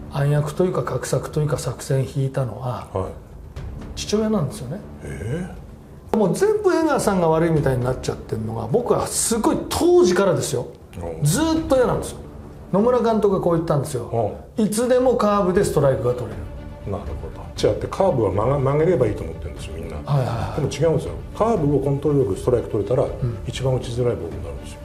暗躍というか画策というか作戦引いたのは父親なんですよね。もう全部江川さんが悪いみたいになっちゃってるのが僕はすごい当時からですよ。ずっと嫌なんですよ。野村監督がこう言ったんですよ。いつでもカーブでストライクが取れる。 なるほど。違ってカーブは曲げればいいと思ってるんですよみんな。でも違うんですよ。カーブをコントロールよくストライク取れたら、一番打ちづらいボールになるんですよ。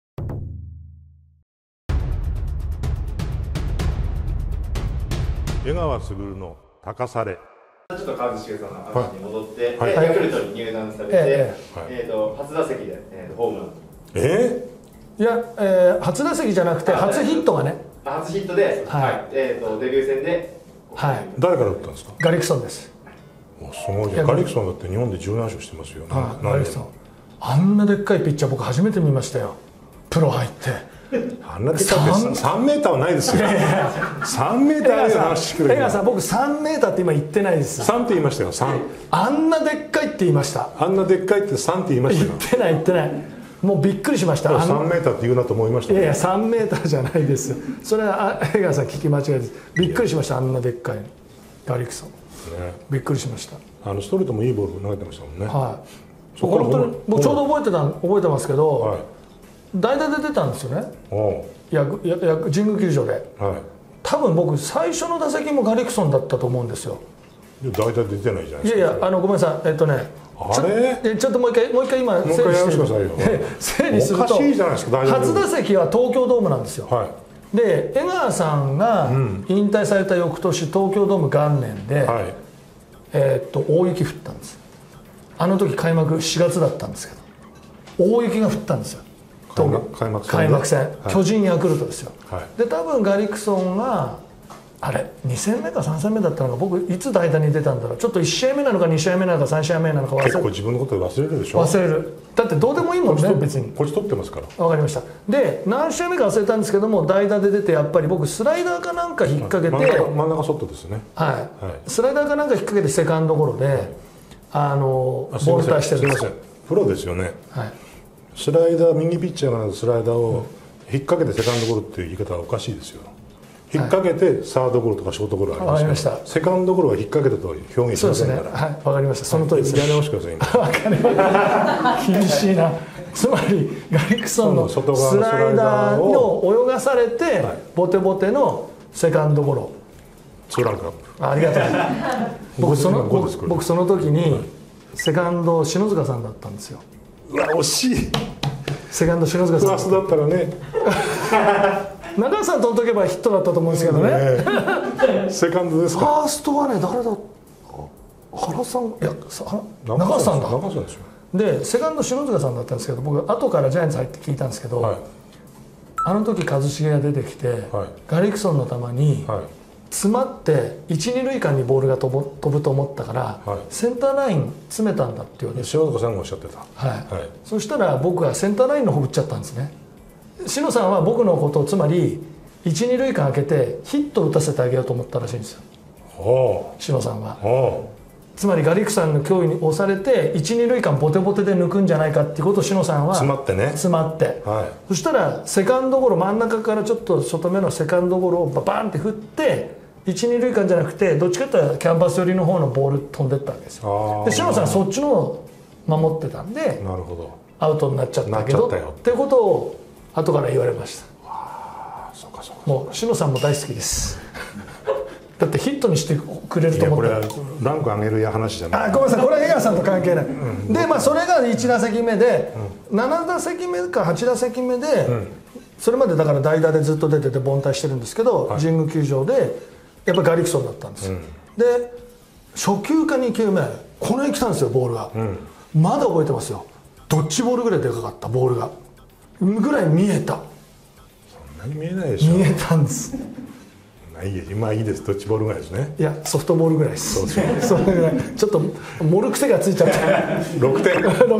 江川卓の高され。 ちょっと川口茂さんの話に戻って、ヤクルトに入団されて、初打席でホームラン。 いや、初打席じゃなくて初ヒットがね。 初ヒットで、デビュー戦で、 誰から打ったんですか？ ガリクソンです。 すごい。ガリクソンだって日本で17勝してますよね。 ガリクソン。あんなでっかいピッチャー僕初めて見ましたよ。プロ入って。 あんなでっかい3メーターはないですよ。3メーターあるよ話してくれ。 江川さん僕3メーターって今言ってないです。 3って言いましたよ。3。 あんなでっかいって言いました。 あんなでっかいって3って言いましたよ。 言ってない言ってない。もうびっくりしました。 3メーターって言うなと思いました。 いやいや3メーターじゃないです。それは江川さん聞き間違いです。びっくりしました。あんなでっかいガリクソン。びっくりしました。 ストレートもいいボール投げてましたもんね。 はい。本当にもうちょうど覚えてますけど、代打で出たんですよね。神宮球場で。多分僕最初の打席もガリクソンだったと思うんですよ。 代打出てないじゃないですか。 いやいやごめんなさいちょっともう一回今整理すると初打席は東京ドームなんですよ。で江川さんが引退された翌年東京ドーム元年で大雪降ったんです。あの時開幕4月だったんですけど大雪が降ったんですよ。開幕戦巨人ヤクルトですよ。で多分ガリクソンがあれ2戦目か3戦目だったのか僕いつ代打に出たんだろう。ちょっと1試合目なのか2試合目なのか3試合目なのか結構自分のことで忘れるでしょ。 忘れる。だってどうでもいいもんね別に。 こっち取ってますから。 わかりました。で何試合目か忘れたんですけども代打で出てやっぱり僕スライダーかなんか引っ掛けて真ん中ショットですね。 スライダーかなんか引っ掛けてセカンドゴロでボール対してるんですよ。 プロですよね。スライダー右ピッチャーがスライダーを引っ掛けてセカンドゴロっていう言い方はおかしいですよ。引っ掛けてサードゴロとかショートゴロありますから、セカンドゴロは引っ掛けてと表現しませんから。 わかりました。その通りです。 やり直してください。 わかりました。厳しいな。つまりガリクソンのスライダーを泳がされてボテボテのセカンドゴロ。 ツーランカップ。 ありがとう。僕その時にセカンド篠塚さんだったんですよ。 うわ惜しい。 セカンド篠塚さん。 プラスだったらね。 中橋さんとんとけばヒットだったと思うんですけどね。 セカンドですか。 ファーストはね誰だ。原さんいや中橋さんだ。 中橋さんですよ。 でセカンド篠塚さんだったんですけど僕後からジャイアンツ入って聞いたんですけど、あの時一茂が出てきて、ガリクソンの球に詰まって一二塁間にボールが飛ぶと思ったから、センターライン詰めたんだって言われて、 篠塚さんがおっしゃってた。 そしたら僕はセンターラインの方打っちゃったんですね。篠さんは僕のことをつまり一二塁間開けてヒットを打たせてあげようと思ったらしいんですよ。篠さんは。つまりガリクソンの脅威に押されて一二塁間ボテボテで抜くんじゃないかっていうことを篠さんは詰まってね。 詰まって、そしたらセカンドゴロ真ん中からちょっと外目のセカンドゴロをバーンって振って一二塁間じゃなくてどっちかというとキャンバス寄りの方のボール飛んでったわけですよ。で篠さんはそっちのを守ってたんでアウトになっちゃったけどっていうことを後から言われました。もう篠さんも大好きです。だってヒットにしてくれると思ったら。 これはランク上げる話じゃない。 ごめんなさいこれは江川さんと関係ない。でそれが1打席目で、7打席目か8打席目で、それまでだから代打でずっと出てて凡退してるんですけど、神宮球場でやっぱガリクソンだったんですよ。で初球か2球目この辺来たんですよボールが。まだ覚えてますよ。ドッジボールぐらいでかかったボールがぐらい見えた。 そんなに見えないでしょ。 見えたんです。 今いいです。ドッジボールぐらいですね。 いやソフトボールぐらいです。それぐらいちょっと盛る癖がついちゃって 6点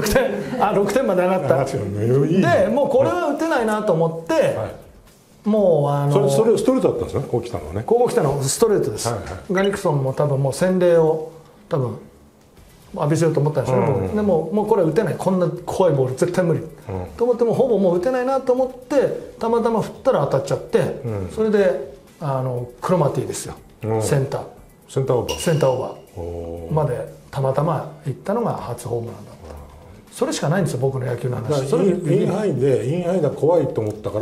6点まで上がった。でもうこれは打てないなと思って、もうそれストレートだったんですね。こう来たのはね。 こう来たのストレートです。ガリクソンも多分もう洗礼を多分浴びせようと思ったんでしょうね。でもうこれは打てない、こんな怖いボール絶対無理、と思ってもほぼもう打てないなと思ってたまたま振ったら当たっちゃって、それでクロマティですよ、センターオーバーまでたまたま行ったのが初ホームランだった。それしかないんですよ、僕の野球の話。 インハイが怖いと思ったから、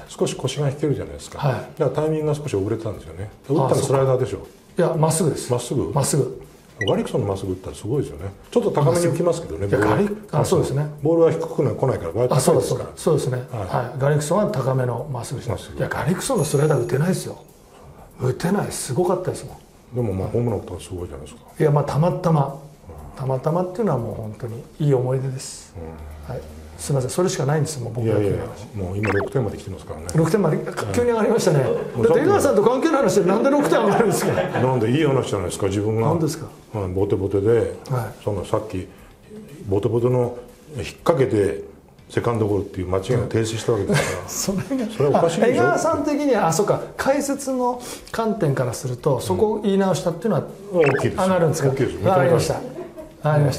少し腰が引けるじゃないですか。だからタイミングが少し遅れてたんですよね。打ったのスライダーでしょ。 いや、まっすぐです。 まっすぐガリクソンのまっすぐ打ったらすごいですよね。ちょっと高めに浮きますけどね。 そうですね。 ボールは低く来ないから、 そうですね。ガリクソンは高めのまっすぐです。いや、ガリクソンのスライダー打てないですよ。打てない、すごかったですもん。 でもまあホームラン打ったらすごいじゃないですか。 いや、まあたまたまっていうのはもう本当にいい思い出です。はい。すみません、それしかないんですもう僕の野球の話。 もう今6点まで来てますからね。 6点まで急に上がりましたね。だって江川さんと関係ない話でなんで6点上がるんですか。 なんでいい話じゃないですか。自分がボテボテで、そのさっきボテボテの引っ掛けてセカンドゴロっていう間違いを停止したわけですから。それはおかしいでしょ。 江川さん的にはそうか、解説の観点からするとそこを言い直したっていうのは大きいです。 上がるんですか。 大きいです。 わかりました。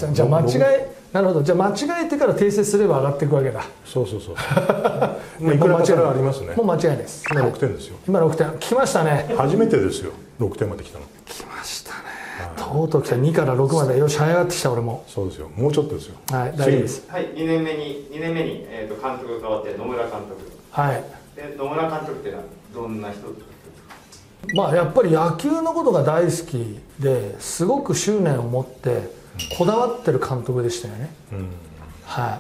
じゃあ間違い。なるほど。じゃあ間違えてから訂正すれば上がっていくわけだ。 そう。もういくらかありますね。 もう間違いないです。 今6点ですよ。 今6点。来ましたね。 初めてですよ。6点まで来たの。 来ましたね。とうとう来た。2から6までよし早上がってきた俺も。 そうですよ。もうちょっとですよ。 はい、大丈夫です。 はい、2年目に監督が変わって野村監督。 はい。 で野村監督っていうのはどんな人ですか。 まあやっぱり野球のことが大好きですごく執念を持ってこだわってる監督でしたよね。はい。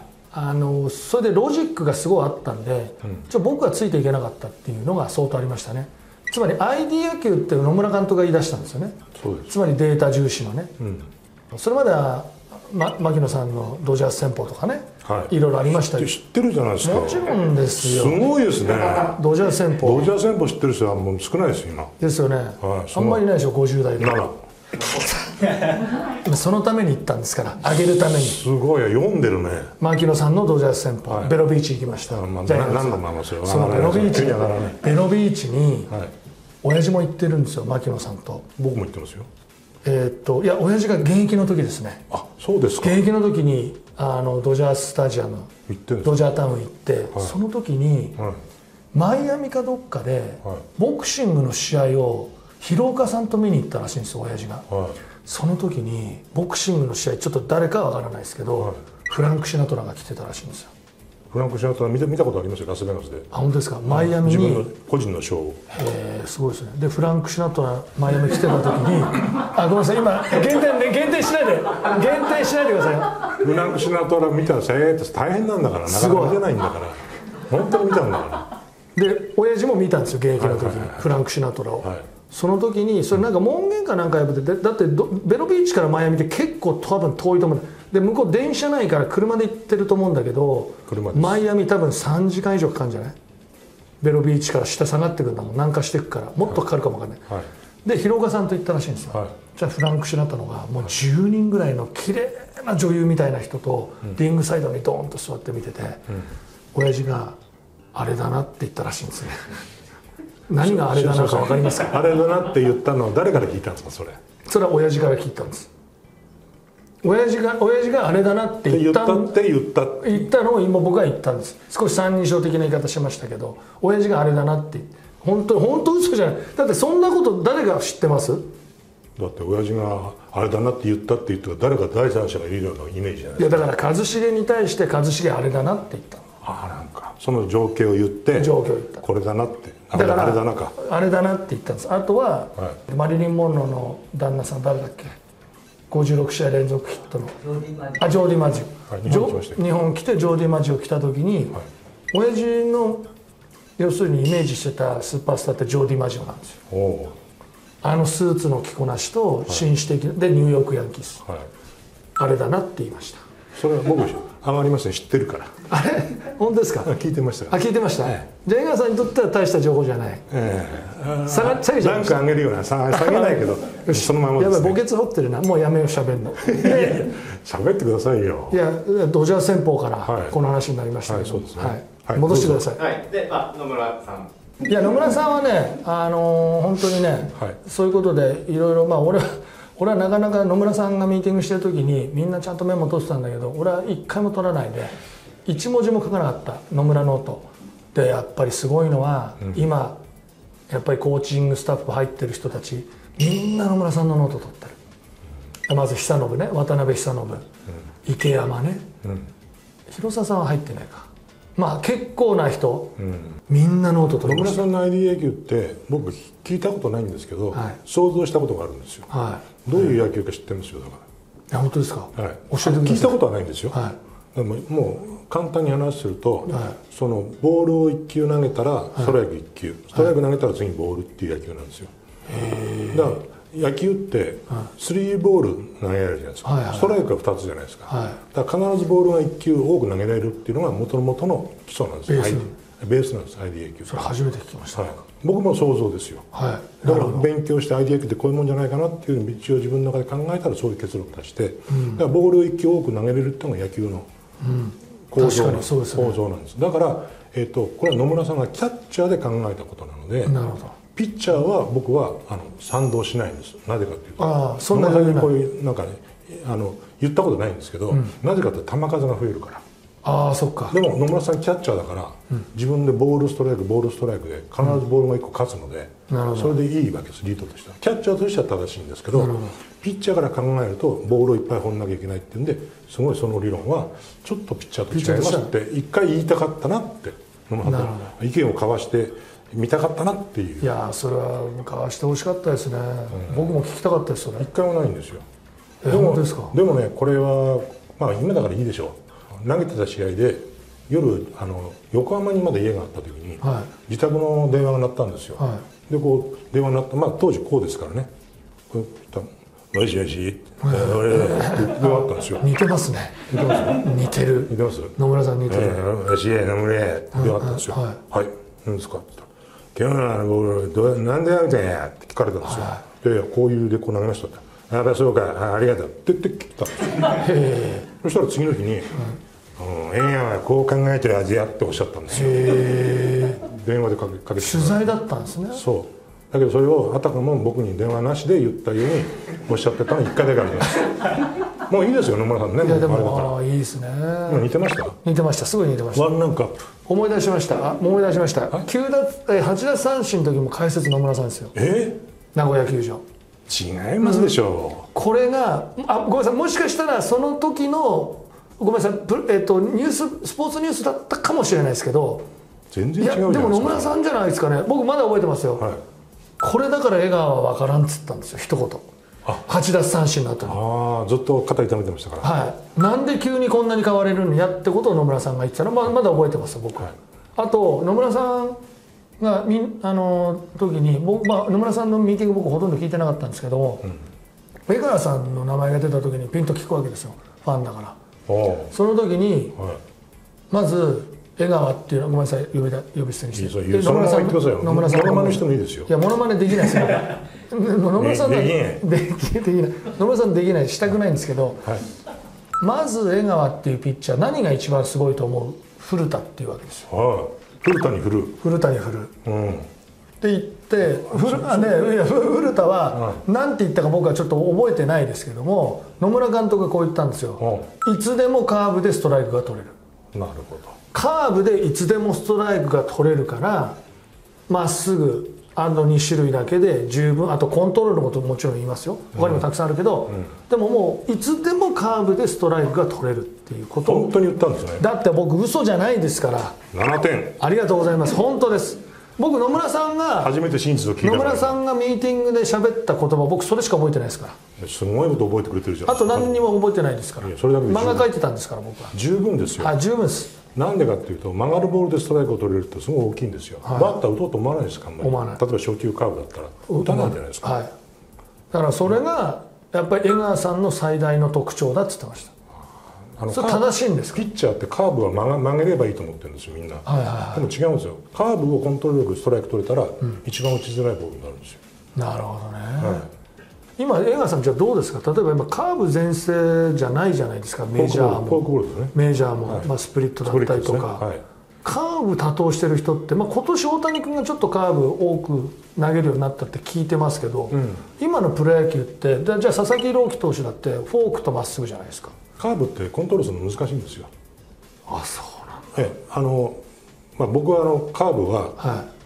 それでロジックがすごいあったんで、僕がついていけなかったっていうのが相当ありましたね。つまり ID 野球って野村監督が言い出したんですよね。つまりデータ重視のね。それまでは牧野さんのドジャース戦法とかね、いろいろありましたよ。 知ってるじゃないですか。 もちろんですよ。 すごいですね。 ドジャース戦法知ってる人はもう少ないですよ今。 ですよね。あんまりいないでしょ50代で。そのために行ったんですから上げるために。 すごい読んでるね。 牧野さんのドジャース戦法、ベロビーチ行きました。 何度も話すよ。 そのベロビーチに親父も行ってるんですよ、牧野さんと。 僕も行ってますよ。 いや親父が現役の時ですね。 あ、そうですか。 現役の時にドジャースタジアムドジャータウン行って、その時にマイアミかどっかでボクシングの試合を広岡さんと見に行ったらしいんですよ親父が。その時にボクシングの試合ちょっと誰かは分からないですけど、フランク・シナトラが来てたらしいんですよ。 フランク・シナトラ見たことありますよ、ラスベガスで。 あ、本当ですか。マイアミに自分の個人のショーを。 すごいですね。でフランク・シナトラマイアミ来てた時にごめんなさい、今限定しないでくださいよ。 フランク・シナトラ見たら大変なんだから、なかなか見てないんだから本当に見たんだから。 で親父も見たんですよ現役の時に、フランク・シナトラを。その時にそれなんか門限かなんか破ってだってベロビーチからマイアミって結構多分遠いと思うんだ。で向こう電車ないから車で行ってると思うんだけど、マイアミ多分3時間以上かかるんじゃない。ベロビーチから下下がってくるんだもん、南下していくからもっとかかるかもわかんない。で広岡さんと行ったらしいんですよ。じゃあフランク・シナトラがもう10人ぐらいの綺麗な女優みたいな人とリングサイドにドーンと座って見てて、親父があれだなって言ったらしいんですね。何があれだなか分かりますか。 あれだなって言ったのは誰から聞いたんですか。それは親父から聞いたんです。親父があれだなって言ったのを今僕が言ったんです。少し三人称的な言い方しましたけど、親父があれだなって本当嘘じゃない。だってそんなこと誰が知ってます。 だって親父があれだなって言ったって言って誰か第三者がいるようなイメージじゃないですか。 いやだから一茂に対して一茂あれだなって言ったの。 なんかその情景を言ってこれだなって、 だからあれだなって言ったんです。あとは、マリリン・モンローの旦那さん誰だっけ、56試合連続ヒットのジョーディ・マジオ、日本来てジョーディ・マジオ来た時に、親父の要するにイメージしてたスーパースターってジョーディ・マジオなんですよ。スーツの着こなしと紳士的でニューヨークヤンキース、あれだなって言いました。 それは僕上がりますね、知ってるから。 あれ本当ですか。 聞いてました。 聞いてました。じゃあ江川さんにとっては大した情報じゃない。 下げちゃいました。ランク上げるような下げないけどそのままですね。 やばい墓穴掘ってるな。もうやめよう喋るの。 喋ってくださいよ。 いやドジャー戦法からこの話になりましたけど、戻してください。 で野村さん。 いや野村さんはね本当にね、そういうことでいろいろ俺はなかなか野村さんがミーティングしてる時にみんなちゃんとメモ取ってたんだけど、俺は一回も取らないで1文字も書かなかった野村ノートで。やっぱりすごいのは、今やっぱりコーチングスタッフ入ってる人たちみんな野村さんのノート取ってる。まず久信ね、渡辺久信、池山ね、広澤さんは入ってないか。まあ結構な人、みんなノート取りました。 野村さんの ID 野球って僕聞いたことないんですけど、想像したことがあるんですよ。どういう野球か知ってますよ。だから。 本当ですか。 教えてください。聞いたことはないんですよ。でももう簡単に話すると、そのボールを1球投げたらストライク1球、ストライク投げたら次にボールっていう野球なんですよ。だから野球って3ボール投げられるじゃないですか。ストライクが2つじゃないですか。だから必ずボールが1球多く投げられるっていうのが元々の基礎なんですよ。ベースなんです。 ID 野球。 それ初めて聞きました。 僕も想像ですよ。だから勉強して ID 野球ってこういうもんじゃないかなっていう道を自分の中で考えたらそういう結論を出して、だからボールを1球多く投げれるっていうのが野球の構造なんです。だからこれは野村さんがキャッチャーで考えたことなので、ピッチャーは僕は賛同しないんです。なぜかというと、野村さんにこういうなんかね言ったことないんですけど、なぜかというと球数が増えるから。 そっか。 でも野村さんキャッチャーだから、自分でボールストライクボールストライクで必ずボールが1個勝つので、それでいいわけです。リードとしてはキャッチャーとしては正しいんですけど、ピッチャーから考えるとボールをいっぱい放んなきゃいけないっていうんで、すごいその理論はちょっとピッチャーと違いますって一回言いたかったなって野村さんと意見を交わして見たかったなっていう。 いやそれは交わしてほしかったですね。僕も聞きたかったですよね。 一回もないんですよ。 本当ですか。 でもね、これはまあ今だからいいでしょう。投げてた試合で夜横浜にまだ家があった時に、自宅の電話が鳴ったんですよ。でこう電話が鳴った、まあ当時こうですからね、こうもしもし俺電話あったんですよ。 似てますね。似てる。 似てます。 野村さん似てる。 よし野村へ電話あったんですよ。はい何ですかって言ったら、今日のボールなんで投げたんやって聞かれたんですよ。いやこういうでこう投げましたって。やっぱりそうか、ありがとうって言ってきたんですよ。そしたら次の日に「円谷はこう考えてるはずや」っておっしゃったんですよ。電話でかけて取材だったんですね。 そうだけどそれをあたかも僕に電話なしで言ったようにおっしゃってたの1回だけあります。もういいですよ野村さんね。 いやでもいいですね。 似てました。 似てました。すごい似てました。 ワンランクアップ。 思い出しました。8奪三振の時も解説野村さんですよ。名古屋球場。 違いますでしょう。 これがごめんなさい、もしかしたらその時のごめんなさい、スポーツニュースだったかもしれないですけど、 全然違うじゃないですか。 でも野村さんじゃないですかね。僕まだ覚えてますよ。これだから江川は分からんっつったんですよ、一言。8奪三振の後に。 ずっと肩痛めてましたから。 なんで急にこんなに変われるんやってことを野村さんが言ってたのまだ覚えてますよ僕は。あと野村さんが時に野村さんのミーティング僕ほとんど聞いてなかったんですけど、江川さんの名前が出た時にピンと聞くわけですよ、ファンだから。その時に、まず江川っていうのはごめんなさい呼び捨てにして、 野村さん野村さんモノマネしてもいいですよ。 いやモノマネできないですよ。野村さんできない野村さんできないしたくないんですけど、まず江川っていうピッチャー何が一番すごいと思う？古田っていうわけですよ。 古田に振る。 って言って古田は何て言ったか僕はちょっと覚えてないですけども、野村監督がこう言ったんですよ。いつでもカーブでストライクが取れる。 なるほど。 カーブでいつでもストライクが取れるからまっすぐ2種類だけで十分。あとコントロールのこともちろん言いますよ。他にもたくさんあるけど、でももういつでもカーブでストライクが取れるっていうことを本当に言ったんですね。 だって僕嘘じゃないですから。 7点。 ありがとうございます。本当です。僕野村さんが初めて真実を聞いた。 野村さんがミーティングで喋った言葉僕それしか覚えてないですから。 すごいこと覚えてくれてるじゃん。 あと何にも覚えてないですから。 それだけで漫画描いてたんですから僕は。 十分ですよ。 十分です。 なんでかっていうと曲がるボールでストライクを取れるってすごい大きいんですよ。バッター打とうと思わないですか。思わない。例えば初球カーブだったら打たないじゃないですか。だからそれがやっぱり江川さんの最大の特徴だって言ってました。それ正しいんですか。ピッチャーってカーブは曲げればいいと思ってるんですよみんな。でも違うんですよ。カーブをコントロールよくストライク取れたら一番打ちづらいボールになるんですよ。 なるほどね。今江川さんじゃあどうですか。例えば今カーブ全盛じゃないじゃないですか。メジャーもスプリットだったりとか、カーブ多投してる人って、今年大谷君がちょっとカーブ多く投げるようになったって聞いてますけど、今のプロ野球ってじゃあ佐々木朗希投手だってフォークとまっすぐじゃないですか。 カーブってコントロールするの難しいんですよ。 そうなんだ。 僕はカーブは、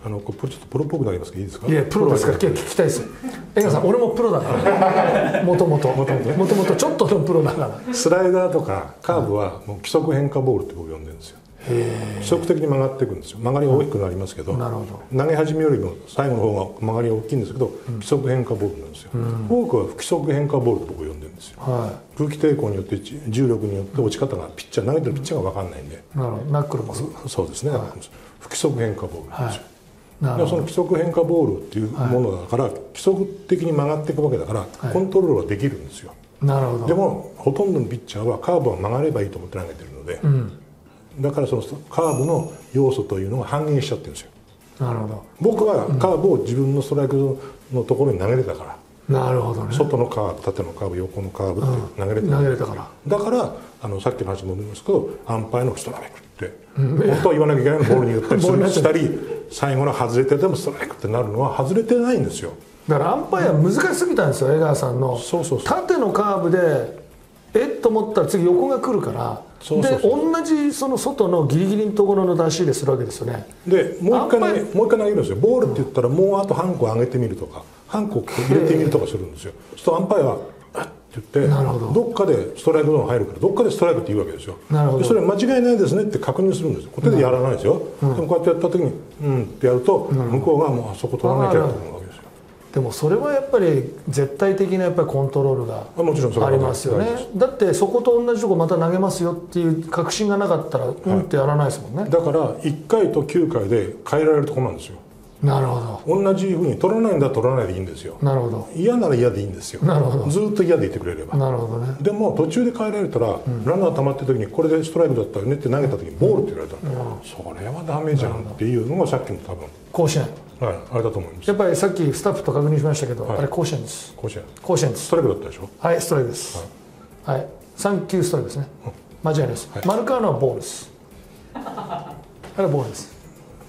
これちょっとプロっぽくなりますけどいいですか？ いやプロですから聞きたいです。江川さん、俺もプロだからもともとちょっとのプロだから。 スライダーとかカーブはもう規則変化ボールって僕呼んでるんですよ。規則的に曲がっていくんですよ。曲がりが大きくなりますけど、投げ始めよりも最後の方が曲がりが大きいんですけど、規則変化ボールなんですよ。多くは不規則変化ボールと僕呼んでるんですよ。空気抵抗によって重力によって落ち方がピッチャー投げてるピッチャーが分かんないんで。 なるほど。ナックルもそうですね。不規則変化ボールなんですよ。その規則変化ボールっていうものだから規則的に曲がっていくわけだからコントロールはできるんですよ。 なるほど。 でもほとんどのピッチャーはカーブは曲がればいいと思って投げてるので、だからそのカーブの要素というのが半減しちゃってるんですよ。 なるほど。 僕はカーブを自分のストライクのところに投げれたから。 なるほどね。 外のカーブ、縦のカーブ、横のカーブって投げれたから。だからさっきの話も思いますけどアンパイのストライクって本当は言わなきゃいけないのボールによってしたり最後の外れてでもストライクってなるのは外れてないんですよ。 だからアンパイア難しすぎたんですよ、江川さんの。縦のカーブでと思ったら次横が来るからで同じその外のギリギリのところの出し入れするわけですよね。 でもう一回投げるんですよ。ボールって言ったらもうあと半個上げてみるとか半個入れてみるとかするんですよ。そうするとアンパイアはって言ってどっかでストライクゾーン入るからどっかでストライクって言うわけですよ。でそれ間違いないですねって確認するんですよ。手でやらないですよ。でもこうやってやった時にってやると向こうがもうあそこ取らなきゃと思うわけですよ。 でもそれはやっぱり絶対的なやっぱりコントロールがありますよね。だってそこと同じとこまた投げますよっていう確信がなかったらってやらないですもんね。 だから1回と9回で変えられるところなんですよ。 なるほど。 同じふうに取らないんだ取らないでいいんですよ。 なるほど。 嫌なら嫌でいいんですよ。 なるほど。 ずっと嫌でいてくれれば。 なるほどね。 でも途中で変えられたら、ランナー溜まってる時にこれでストライクだったよねって投げた時にボールって言われたら、それはダメじゃんっていうのがさっきの多分甲子園、 はい、あれだと思います。 やっぱりさっきスタッフと確認しましたけど、あれ甲子園です。甲子園です。 ストライクだったでしょ。 はい、ストライクです。はい、3球ストライクですね。間違いないです。マルカーノはボールです。あれはボールです。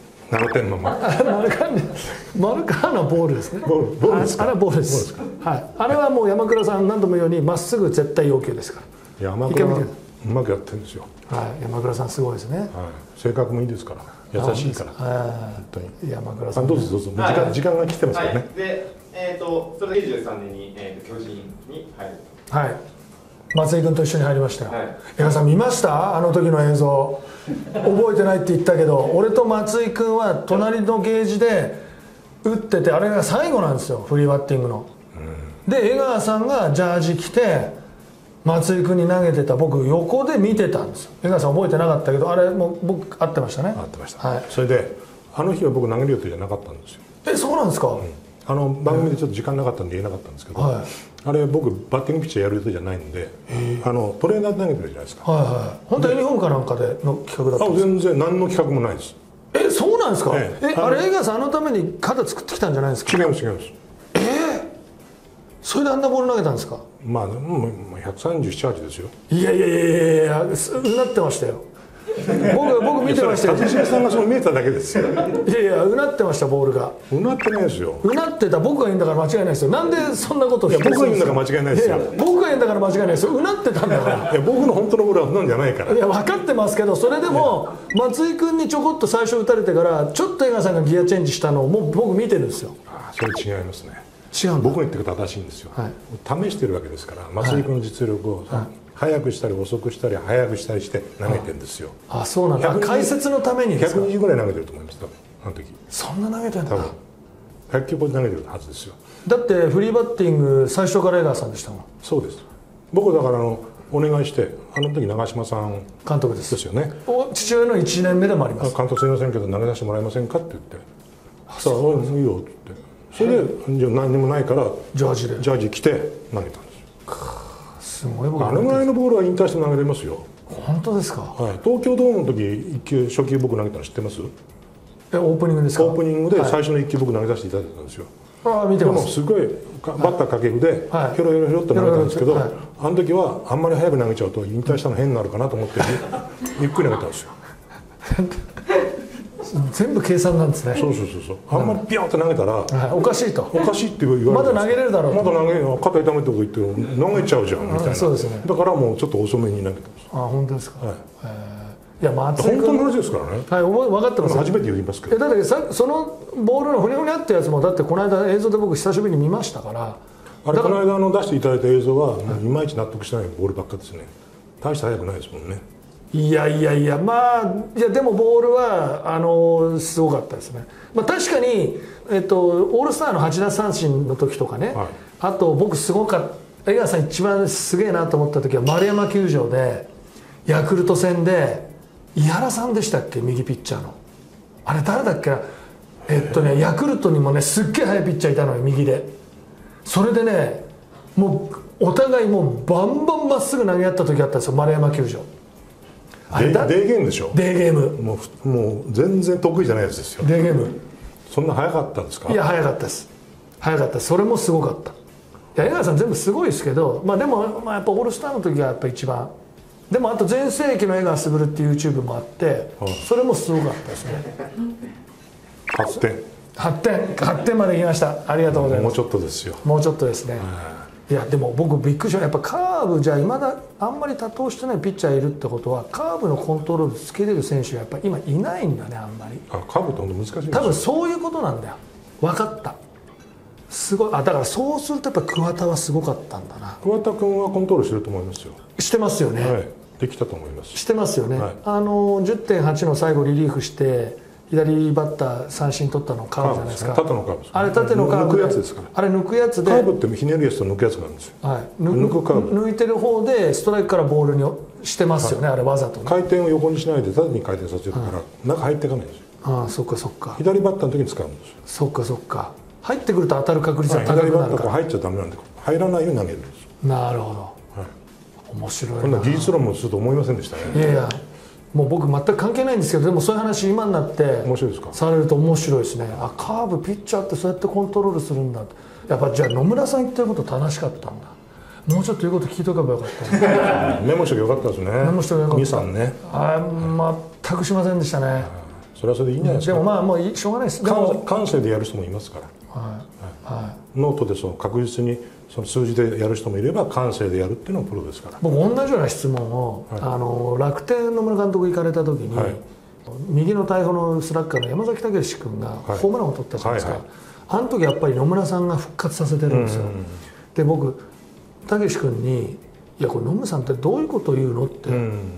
7点のマルカーノはボールですね。 ボールですか。 あれはボールです。はい、あれはもう山倉さん何度も言うようにまっすぐ絶対要求ですから。 山倉はうまくやってるんですよ。 はい、山倉さんすごいですね。はい、 性格もいいですから、優しいから。本当に。 山倉さん。 どうぞどうぞ。時間が来てますからね。 で、それで93年に巨人に入る。 はい。松井君と一緒に入りましたよ。江川さん見ました？あの時の映像。覚えてないって言ったけど、俺と松井君は隣のゲージで打ってて、あれが最後なんですよ、フリーバッティングの。で江川さんがジャージ着て松井君に投げてた、僕横で見てたんですよ。江川さん覚えてなかったけど、あれも僕会ってましたね。 会ってました。はい。それであの日は僕投げる予定じゃなかったんですよ。 そうなんですか。 番組でちょっと時間なかったんで言えなかったんですけど、あれ僕バッティングピッチャーやる予定じゃないんで、トレーナーで投げてるじゃないですか。本当はユニフォームかなんかでの企画だったんですか？全然何の企画もないです。 そうなんですか。あれ江川さんあのために肩作ってきたんじゃないですか？ 違います。 それであんなボール投げたんですか？ まあ137、8ですよ。 いやうなってましたよ。僕見てましたよ。 一茂さんがそう見えただけですよ。 いやうなってました、ボールが。 うなってないですよ。 うなってた。僕が言うんだから間違いないですよ。なんでそんなことを僕が言うんだから間違いないですよ。 僕が言うんだから間違いないですよ。うなってたんだから。 僕の本当のボールはうなんじゃないから。 いや分かってますけど、それでも松井君にちょこっと最初打たれてからちょっと江川さんがギアチェンジしたのをもう僕見てるんですよ。 それ違いますね。 僕の言ってることは正しいんですよ。試してるわけですから松井君の実力を早くしたり遅くしたり早くしたりして投げてるんですよ。 そうなんだ。解説のためにですか ？120ぐらい投げてると思います。多分あの時そんな投げてるんだ。 多分100球投げてるはずですよ。 だってフリーバッティング最初から江川さんでしたもん。 そうです。僕だからお願いしてあの時長嶋さん監督ですよね。 父親の1年目でもあります。 監督すみませんけど投げさせてもらえませんかって言って「さあいいよ」って言って、それでじゃあ何にもないからジャージ着て投げたんですよ。 すごい。僕あのぐらいのボールは引退して投げれますよ。 本当ですか？ はい。東京ドームの時1球初球僕投げたの知ってます？ オープニングですか？ オープニングで最初の1球僕投げさせていただいたんですよ。 見てます。 でもすごいバッター掛布でひょろひょろひょろって投げたんですけど、あの時はあんまり早く投げちゃうと引退したの変になるかなと思ってゆっくり投げたんですよ。 全部計算なんですね。 そう。あんまりピョンって投げたらおかしいと。 おかしいって言われて、 まだ投げれるだろう。 まだ投げる、肩痛めとか言って投げちゃうじゃんみたいな。 そうですね。 だからもうちょっと遅めに投げてます。 本当ですか。 いや松井君本当の話ですからね。 はい、分かってます。 初めて言いますけど。 だってそのボールのふにゃふにゃってやつもだってこの間映像で僕久しぶりに見ましたから。 あれこの間出していただいた映像はいまいち納得しないボールばっかですね。大して速くないですもんね。 いやまあいやでもボールはすごかったですね。まあ確かにオールスターの8奪三振の時とかね、はい、あと僕すごかった。江川さん一番すげえなと思った時は丸山球場でヤクルト戦で井原さんでしたっけ、右ピッチャーのあれ誰だっけな、ヤクルトにもねすっげえ速いピッチャーいたのよ右で。それでねもうお互いもうバンバンまっすぐ投げ合った時あったんですよ、丸山球場。 あれデーゲームでしょ。 デーゲームもう全然得意じゃないやつですよ。 デーゲームそんな速かったんですか。 いや速かったです、速かった。それもすごかった。いや江川さん全部すごいですけど、まあでも、やっぱオールスターの時はやっぱ一番。でもあと全盛期の江川卓っていう YouTube もあって、それもすごかったですね。8点までいきました。ありがとうございます。 もうちょっとですよ。 もうちょっとですね。いやでも僕びっくりした。やっぱカーブじゃいまだあんまり多投してないピッチャーいるってことはカーブのコントロールつけれる選手がやっぱ今いないんだね、あんまり。 カーブって本当難しいんですよ。 多分そういうことなんだよ。分かった。すごい。だからそうするとやっぱ桑田はすごかったんだな。 桑田君はコントロールしてると思いますよ。 してますよね。 はい、できたと思います。 してますよね。 はい、 10.8 の最後リリーフして左バッター三振取ったのカーブじゃないですか。 縦のカーブです。 あれ縦のカーブ。 抜くやつですから。 あれ抜くやつで。 カーブってひねるやつと抜くやつなんですよ。 はい。 抜くカーブ。 抜いてる方でストライクからボールにしてますよね、はい、あれわざと、ね。 回転を横にしないで縦に回転させてるから、はい、中入っていかないんですよ。 ああ、そっかそっか。 左バッターの時に使うんですよ。 そっかそっか。入ってくると当たる確率は高くなるから。 左バッター入っちゃダメなんで入らないように投げるんですよ。 なるほど。はい、面白いな。 こんな技術論もすると思いませんでしたね。 いやいや。もう僕全く関係ないんですけど、でもそういう話今になって面白いですか。 されると面白いですね。あ、カーブピッチャーってそうやってコントロールするんだ。やっぱじゃあ野村さん言ってること正しかったんだ。もうちょっと言うこと聞いとけばよかったメモしてよかったですね。 メモしてよかった。 ミさんね。 全くしませんでしたね。 それはそれでいいんじゃないですか。 でもまあもうしょうがないです。 感性でやる人もいますから。ノートで確実にその数字でやる人もいれば感性でやるっていうのがプロですから。 僕同じような質問を、楽天の村監督行かれた時に、右の大砲のスラッガーの山崎武司君がホームランを取ったじゃないですか。あの時やっぱり野村さんが復活させてるんですよ。で僕武司君に「いやこれ野村さんってどういうことを言うの?」って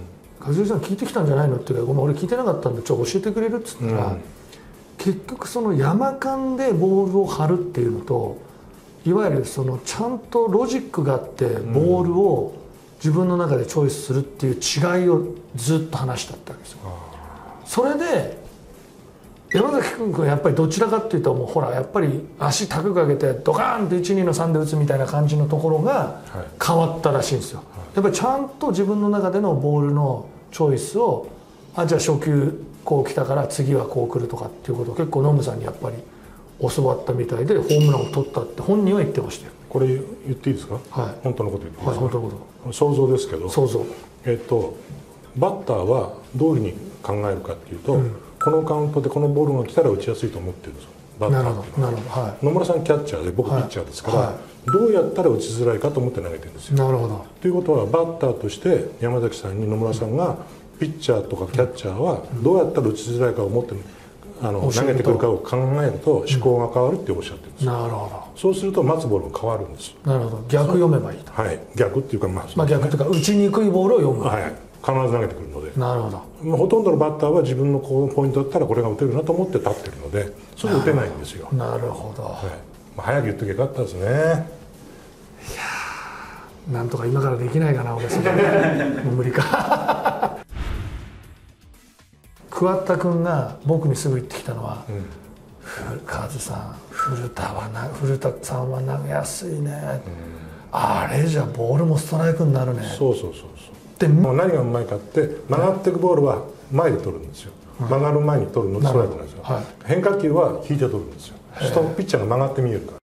「一茂さん聞いてきたんじゃないの?」って言うから「ごめん俺聞いてなかったんでちょっと教えてくれる?」っつったら、結局その山間でボールを張るっていうのといわゆるそのちゃんとロジックがあってボールを自分の中でチョイスするっていう違いをずっと話したってわけですよ。それで山崎君はやっぱりどちらかっていうともうほらやっぱり足高く上げてドカーンって1、2の3で打つみたいな感じのところが変わったらしいんですよ。やっぱりちゃんと自分の中でのボールのチョイスをじゃあ初球こう来たから次はこう来るとかっていうことを結構ノムさんにやっぱり教わったみたいでホームランを取ったって本人は言ってましたよ。 これ言っていいですか。はい。本当のこと言っていいですか。 はい、本当のこと。 想像ですけど。 想像。 バッターはどういうふうに考えるかっていうと、このカウントでこのボールが来たら打ちやすいと思ってるんですよ。バッターっていうのは。なるほど。はい。野村さんキャッチャーで僕ピッチャーですから、どうやったら打ちづらいかと思って投げてるんですよ。 なるほど。 ということはバッターとして山崎さんに野村さんがピッチャーとかキャッチャーはどうやったら打ちづらいかを思って投げてくるかを考えると思考が変わるっておっしゃってるんですよ。 なるほど。 そうすると待つボールも変わるんです。 なるほど。逆読めばいいと。 はい。逆っていうか逆というか打ちにくいボールを読む。 はい。必ず投げてくるので。 なるほど。 ほとんどのバッターは自分のポイントだったらこれが打てるなと思って立ってるので、それ打てないんですよ。 なるほど。はい。 早く言っときゃよかったですね。いやなんとか今からできないかな俺それ。もう無理か。桑田君が僕にすぐ言ってきたのは「カズさん古田さんは投げやすいね、あれじゃボールもストライクになるね」 そうでもう何がうまいかって曲がっていくボールは前で取るんですよ。曲がる前に取るのストライクなんですよ。変化球は引いて取るんですよ。ピッチャーが曲がって見えるか